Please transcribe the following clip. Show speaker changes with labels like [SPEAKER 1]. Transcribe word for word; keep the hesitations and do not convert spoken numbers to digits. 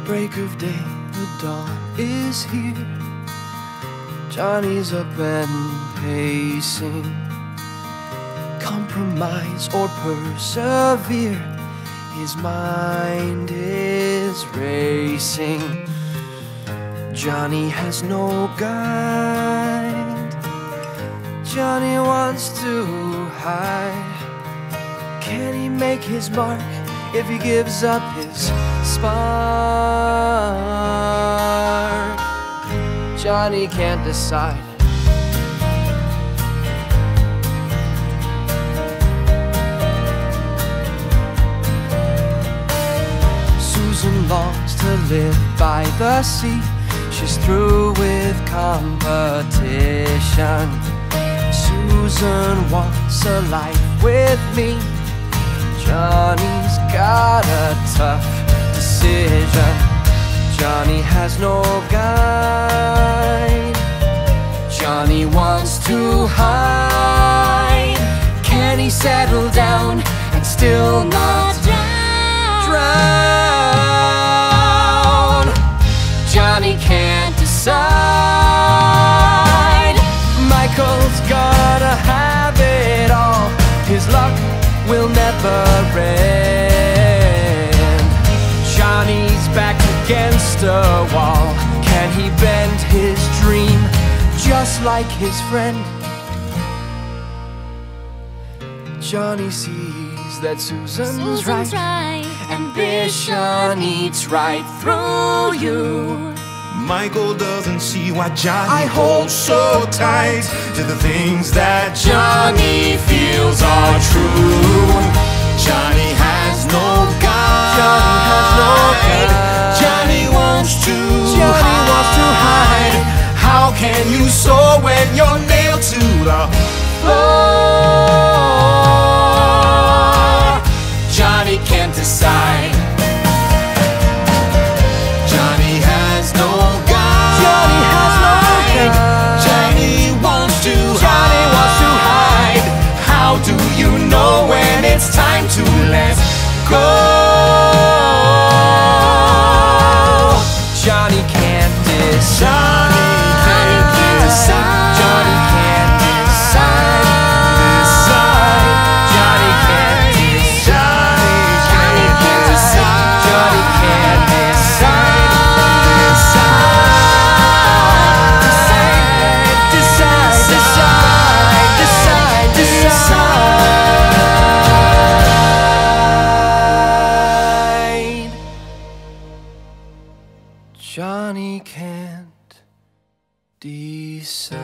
[SPEAKER 1] Break of day, the dawn is here. Johnny's up and pacing. Compromise or persevere, his mind is racing. Johnny has no guide. Johnny wants to hide. Can he make his mark if he gives up his spark? Johnny can't decide. Susan longs to live by the sea. She's through with competition. Susan wants a life with me. Johnny's got a tough decision. Johnny has no guide. Johnny wants to hide. Can he settle down and still not drown? Johnny can't decide. Michael's gonna have it all. His luck will never end. Johnny's back against a wall. Can he bend his dream just like his friend? Johnny sees that Susan's,
[SPEAKER 2] Susan's
[SPEAKER 1] right.
[SPEAKER 2] right.
[SPEAKER 1] Ambition eats right through you.
[SPEAKER 3] Michael doesn't see why Johnny
[SPEAKER 1] I hold
[SPEAKER 3] so tight to the things that
[SPEAKER 1] Johnny feels are true.
[SPEAKER 3] Johnny has no guide.
[SPEAKER 1] Johnny has no guide.
[SPEAKER 3] Johnny wants to
[SPEAKER 1] Johnny
[SPEAKER 3] hide.
[SPEAKER 1] wants to hide.
[SPEAKER 3] How can you soar when you're nailed to the floor?
[SPEAKER 1] Johnny can't decide.
[SPEAKER 3] Johnny has no guide.
[SPEAKER 1] Johnny has no guide.
[SPEAKER 3] Johnny wants to
[SPEAKER 1] Johnny
[SPEAKER 3] hide.
[SPEAKER 1] wants to hide.
[SPEAKER 3] How do you know when it's time to let go?
[SPEAKER 1] Johnny can't decide.
[SPEAKER 3] Johnny can't decide.
[SPEAKER 1] Johnny can't decide.
[SPEAKER 3] Decide.
[SPEAKER 1] Johnny can't decide.
[SPEAKER 3] Johnny can't decide.
[SPEAKER 1] Johnny can't decide. Decide, decide, decide, decide. Johnny can't decide.